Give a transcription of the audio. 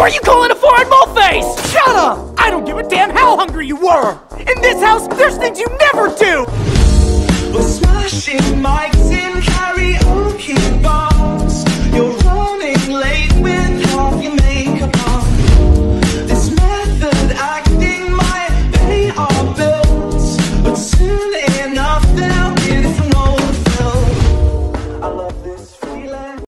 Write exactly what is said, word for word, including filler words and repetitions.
are you calling a foreign mole-face? Shut up! I don't give a damn how hungry you were! In this house, there's things you never do! We're smashing mics in karaoke.